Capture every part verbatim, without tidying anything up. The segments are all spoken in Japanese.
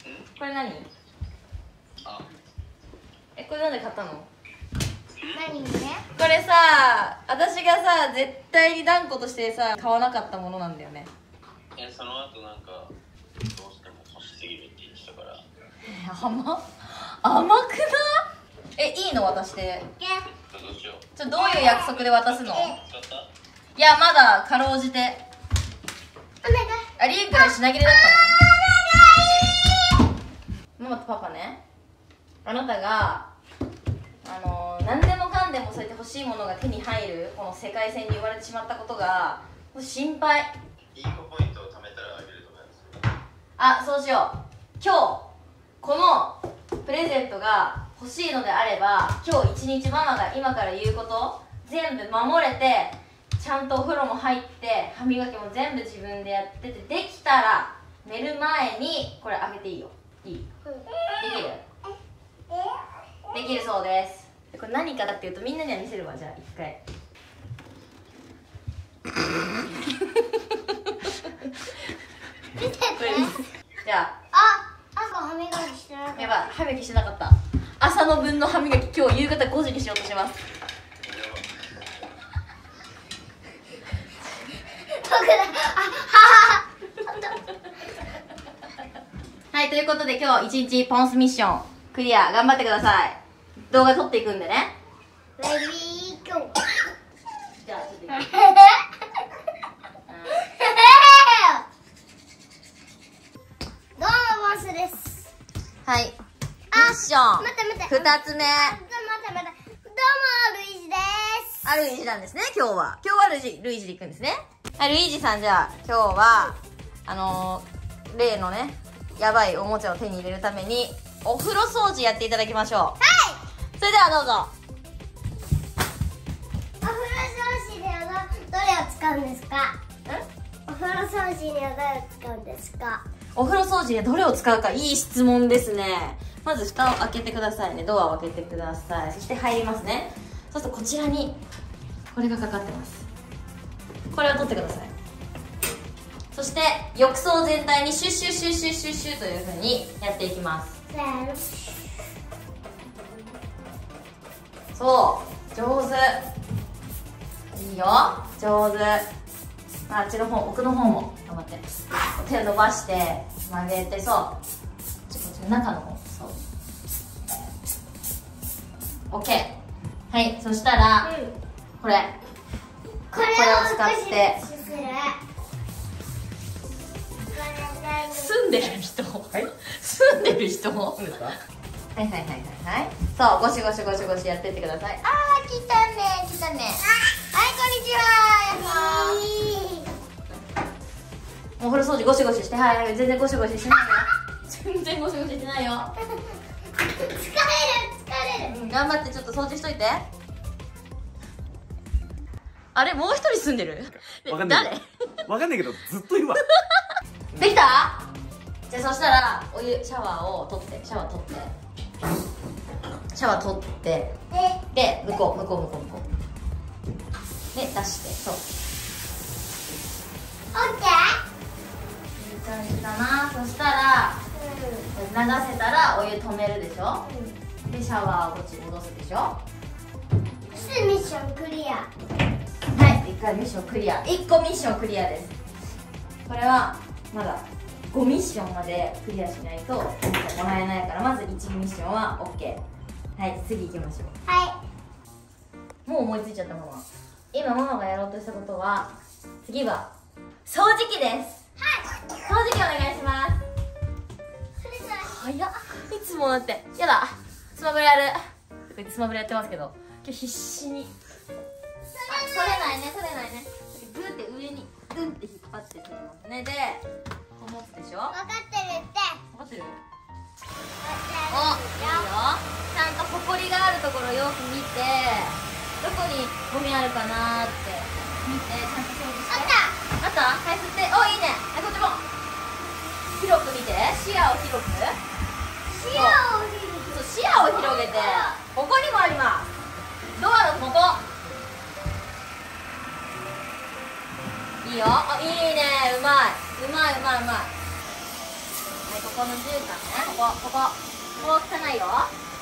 これ何？あ、え、これなんで買ったの？ 何ね？ これさ、私がさ、絶対に断固としてさ、買わなかったものなんだよね。 え、その後なんかどうしても欲しすぎるって言ってたから。 え、甘甘くない？え、いいの渡して。 どうしよう。 ちょ、どういう約束で渡すの？ 使った？ いや、まだかろうじて。 お願い。 あ、りゆくんが品切れだったの？ママとパパね、あなたがあのー、何でもかんでもそうやって欲しいものが手に入るこの世界線に言われてしまったことが心配。 いい子ポイントを貯めたらあげると思います。 あ、そうしよう。今日このプレゼントが欲しいのであれば、今日一日ママが今から言うこと全部守れて、ちゃんとお風呂も入って歯磨きも全部自分でやってて、できたら寝る前にこれあげていいよ。いい？できる？できるそうです。これ何かだっていうと、みんなには見せるわ。じゃあ一回見てて。 じゃあ、 あ、朝歯磨きしてなかった。 やばい、歯磨きしてなかった。朝の分の歯磨き今日夕方ごじにしようとします。 僕だ。あ、ははい、ということで今日一日ポンスミッションクリア頑張ってください。動画撮っていくんでね。 レディーゴー。 じゃあちょっとどうもボスです。 はい、ミッション待って待ってふたつめ。 待って待って待って。どうもルイージです。 あ、ルイージなんですね。今日は今日はルイージルイージで行くんですね。はい、ルイージさん、じゃあ今日はあのー、例のねやばいおもちゃを手に入れるためにお風呂掃除やっていただきましょう。はい、それではどうぞ。 お風呂掃除ではどれを使うんですか？お風呂掃除にはどれを使うんですか？ お風呂掃除でどれを使うか、いい質問ですね。まず蓋を開けてくださいね。ドアを開けてください。そして入りますね。そうするとこちらにこれがかかってます。これを取ってください。そして浴槽全体にシュッシュッシュッシュッシュッシュッというふうにやっていきます。そう、上手。いいよ、上手。あっちの方、奥の方も頑張って。手を伸ばして曲げて、そう、こっちこっちの中の方、そう OK。 はい、そしたら、うん、これこれを使って住んでる人、はい、住んでる人もはいはいはいはいはい、そう、ゴシゴシゴシゴシやってってください。あー、来たね来たね。はい、こんにちは。もうお風呂掃除ゴシゴシして、はいはい、全然ゴシゴシしてないよ。全然ゴシゴシしてないよ。 疲れる疲れる、 うん、頑張ってちょっと掃除しといて。あれ、もう一人住んでる？ わかんない。 誰？ わかんないけどずっといるわ。 できた？じゃあそしたらお湯シャワーを取ってシャワー取ってシャワー取ってで向こう向こう向こう向こうで出して、そう、 オッケいい感じだな。そしたら流せたらお湯止めるでしょ、うん、でシャワーをこっちに戻すでしょ。 ー。ミッションクリア。 はい、いっかいミッションクリア。いっこミッションクリアです。これはまだごミッションまでクリアしないともらえないから、まずいちミッションは OK。 はい、次行きましょう。 はい、 もう思いついちゃったママ。今ママがやろうとしたことは、次は掃除機です。はい、掃除機お願いします。早っ、いつもだって。やだ、スマブラやるとか言ってスマブラやってますけど、今日必死に。あ、取れないね、取れないね。グーって上にグンって引っ張って取りますね。でこう持つでしょ。 分かってるって。 分かってる？お、いいよ。ちゃんとホコリがあるところよく見て、どこにゴミあるかなーって見て、ちゃんと掃除して。あった？あった？はい、吸って。お、いいね。はい、こっちも広く見て。視野を広く。 視野を広く。 そう、視野を広げて。ここにもあります。ドアのここ。いいよ。あ、いいね。うまい。うまいうまいうまい。はい、こここのじゅうかんね、ここここここ汚いよ。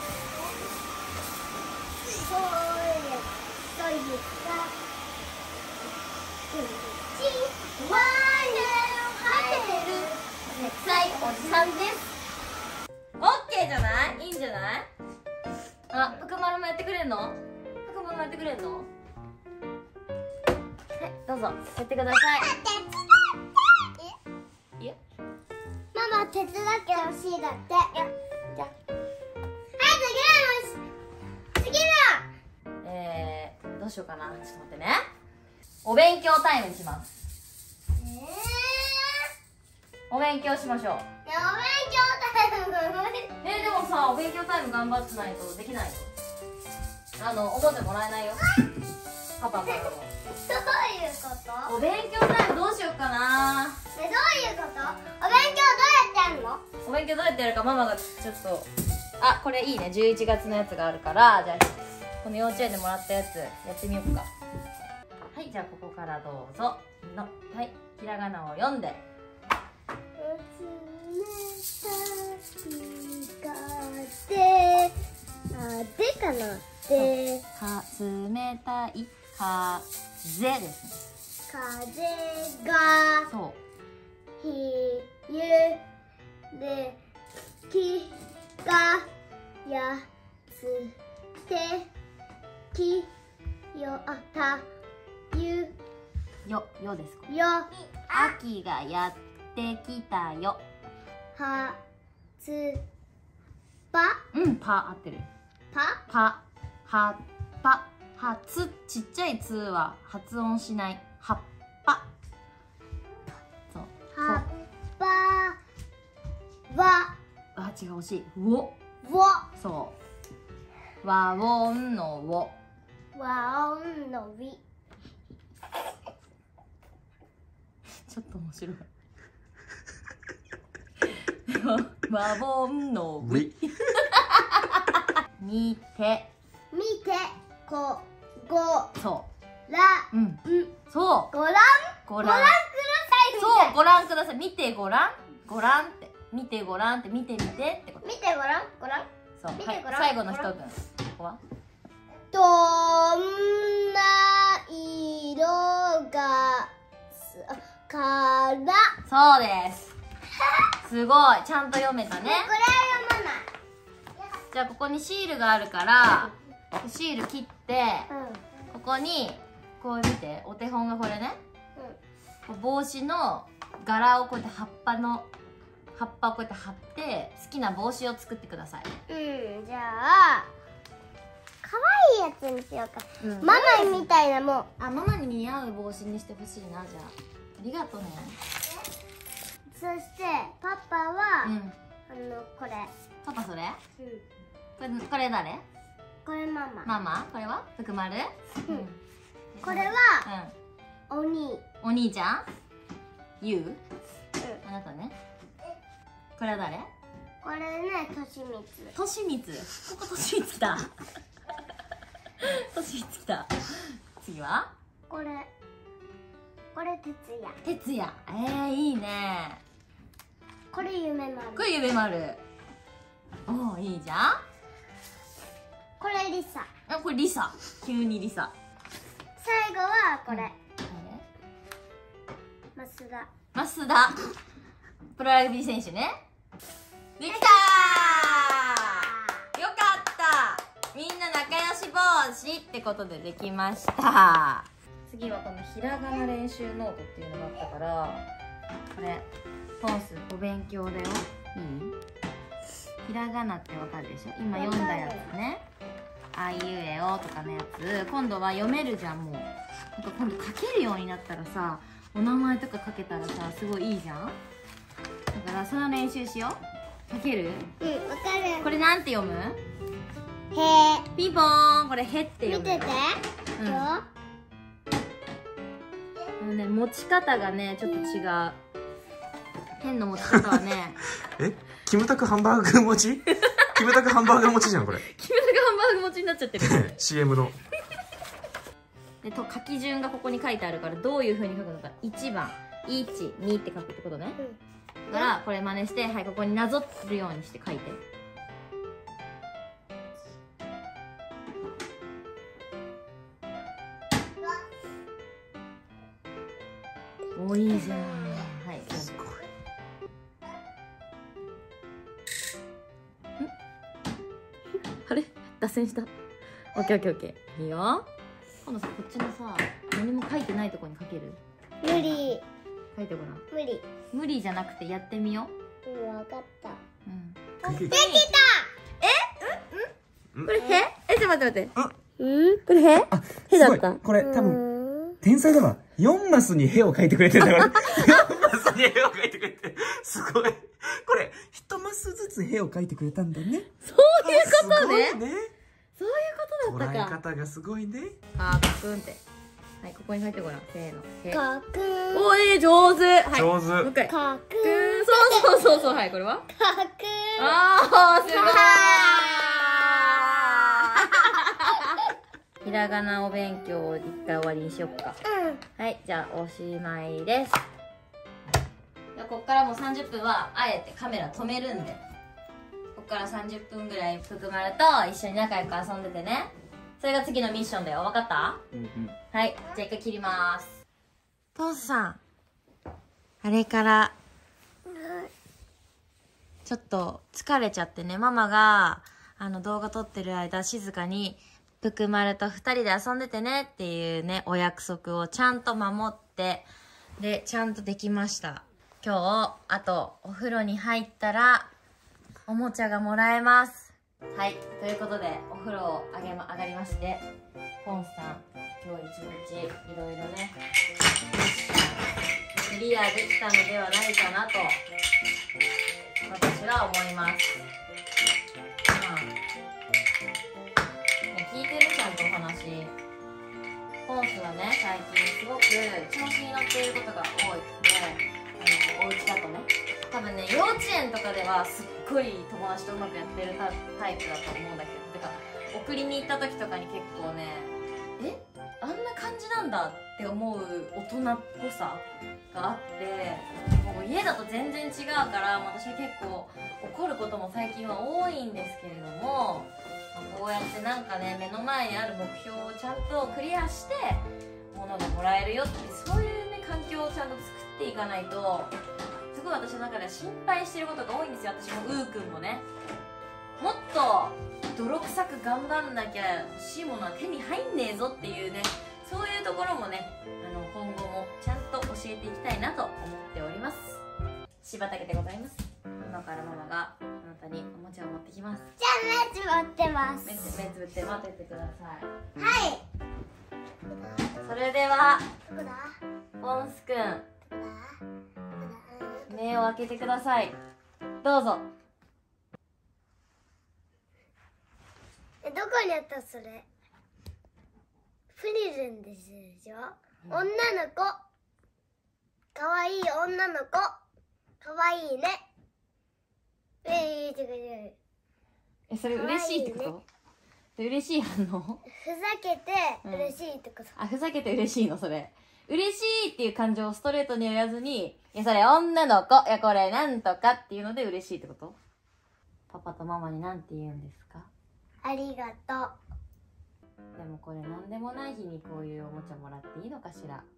そういうそういうかワン入ってる臭いおじさんです。オッケーじゃない？いいんじゃない？あ、福丸もやってくれんの？福丸もやってくれんの？はい、どうぞやってください。いや、 ママ手伝ってほしいだって。 じゃはい次の次のえー、どうしようかな。ちょっと待ってね。お勉強タイムにします。 えお勉強しましょう。 ー、お勉強タイムえー、でもさ、お勉強タイム頑張ってないとできないよ。あの、おもちゃもらえないよ。パパからも。 どういうこと？ お勉強タイムどうしようかな。 ね、どういうこと？お勉強どうやってやるの？ お勉強どうやってやるかママがちょっと。あ、これいいね。じゅういちがつのやつがあるから、じゃあこの幼稚園でもらったやつやってみようか。はい、じゃあここからどうぞの。はい、ひらがなを読んで。 で、あ、でかな。で、 か、冷たい風ですね。 風がそう。 ひゆできがやつてきよあたゆよ、よですか。 よ秋がやってきたよ。 はつぱうん、パ合ってる。 ぱパ、はっぱ、はつ、ちっちゃいつは発音しない。はっぱ。そう。 はっぱわあ、違う、惜しい。wo。 wo そう。和音のを。 和音の위 ちょっと面白い。和音のウィ。見て。 見てこごそらう。うん。 んそう。 ごらんご覧。 ご覧くださいみたいそう、ご覧ください。見てごらん。ごらんって。見てごらんって、見てみてってこと。 見てごらんごらんそう。 見てごらんはい、最後の一文。ここはどんな色がすからそうです。すごい。ちゃんと読めたね。 これは読まないじゃあここにシールがあるからシール切ってうんここにこう見てお手本がこれね帽子の柄をこうやって葉っぱの葉っぱをこうやって貼って好きな帽子を作ってください。 うん、じゃあ可愛いやつにしようか、 うんママみたいなもんあ、ママに似合う帽子にしてほしいな。じゃあありがとうね。 そしてパパは、 うん。 あのこれ、 パパそれうん、 これこれ誰？ これママ、 ママ？これは福丸？ うんうん。 これはうん。 お兄、 お兄ちゃん？ゆう？ うん、 あなたね。これは誰？ これね、としみつとしみつ。こことしみつだ。としみつだ。次は？ これこれてつや、 てつや。えー、いいね。 これ夢丸、 これゆべまる。おお、いいじゃん。 これりさ、 あ、これりさ。急にりさ。 最後はこれ、 誰？ 増田、 増田。プロラグビー選手ね。できたー。よかった。みんな仲良し帽子ってことでできました。次はこのひらがな練習ノートっていうのがあったから、これポンスお勉強だよ。いい？ひらがなってわかるでしょ。今読んだやつね。あいうえおとかのやつ、今度は読めるじゃん。もうなんか今度書けるようになったらさ、お名前とか書けたらさ、すごいいいじゃん。だからその練習しよう。書ける？ うん、わかる、 これなんて読む？ へピンポーン。これへってー、 読むよ。 見てて、 うん。 よあのね、持ち方がねちょっと違う。変な持ち方はねえキムタクハンバーグ持ちキムタクハンバーガー持ちじゃんこれキムタクハンバーグ持ちになっちゃってるシーエム のでと書き順がここに書いてあるからどういう風に書くのか。いちばんいち、にって書くってことね。 だからこれ真似して、はい、ここになぞるようにして書いて。お、いいじゃん。はい、 すごい。 あれ脱線した。オッケーオッケーオッケー。いいよ。今度さ、こっちのさ、何も書いてないとこに書ける？ 無理。 書いてごらん。 無理。 無理じゃなくてやってみようん、わかった。 う。うん。 できできこれへ？え、ちょっと待って待って。 うんこれへ？ あ、 へだったすごいこれ多分、 分。 天才だわ。よんマスにへを描いてくれてるんだから。よんマスにへを描いてくれて。すごい。これ、いちマスずつへを描いてくれたんだね。 そういうことね。 すごいね。 そういうことだ捉えったか。 方がすごいね。 あー、かくんって。はい、ここに書いてごらん。せーの。へ。 かくん。 おー、えー、上手。はい。もう上手。 一回。 かくくーん、そうそうそうそう。はい、これはかくん。 あー、すごい。ひらがなお勉強を一回終わりにしよっか。はい、じゃあおしまいです。じゃあこっからもうさんじゅっぷんはあえてカメラ止めるんで、こっからさんじゅっぷんぐらいぷくまると一緒に仲良く遊んでてね。それが次のミッションだよ。わかった？ うんうん。 はい、じゃあ一回切ります。ポンスさん、あれからちょっと疲れちゃってね、ママがあの動画撮ってる間静かにぷくまるとふたりで遊んでてねっていうね、お約束をちゃんと守って、で、ちゃんとできました。今日、あとお風呂に入ったらおもちゃがもらえます。はい、ということでお風呂をあげ、ま、上がりまして、ポンさん、今日一日いろいろね、クリアできたのではないかなと私は思います。聞いてる？ちゃんとお話。ポンスはね、最近すごく調子に乗っていることが多いので、あのお家だとね、多分ね、幼稚園とかではすっごい友達とうまくやってるタタイプだと思うんだけど、てか送りに行った時とかに結構ね、えあんな感じなんだって思う大人っぽさがあって、もう家だと全然違うから、私は結構怒ることも最近は多いんですけれども、こうやってなんかね、目の前にある目標をちゃんとクリアして物がもらえるよって、そういうね環境をちゃんと作っていかないと、すごい私の中では心配してることが多いんですよ。私もうーくんもね、もっと泥臭く頑張んなきゃ欲しいものは手に入んねえぞっていうね、そういうところもね、あの今後もちゃんと教えていきたいなと思っております。柴竹でございます。今からママがあなたにおもちゃを持ってきます。 じゃあ目つぶってます。 目つ目つぶって待っててください。 はい。 それではどこだ？ ポンスくん、 どこだ？どこだ？ 目を開けてください。どうぞ。 え、どこにあったそれ？プリルンですでしょ？女の子。かわいい女の子。かわいいね。えー、てかてえ、それ嬉しいってこ可愛いと？それ嬉しい反応？ かふざけて嬉しいってこと。 あ、ふざけて嬉しいのそれ。嬉しいっていう感情をストレートに言わずに、いや、それ女の子、いや、これなんとかっていうので嬉しいってこと？パパとママになんて言うんですか？ ありがとう。 でもこれなんでもない日にこういうおもちゃもらっていいのかしら。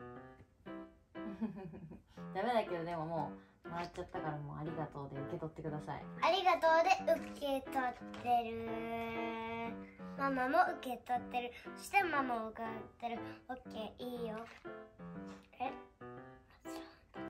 ダメだけど、でももうもらっちゃったから、もうありがとうで受け取ってください。 ありがとうで受け取ってる。ママも受け取ってる。そしてママも受け取ってる。オッケー、いいよ。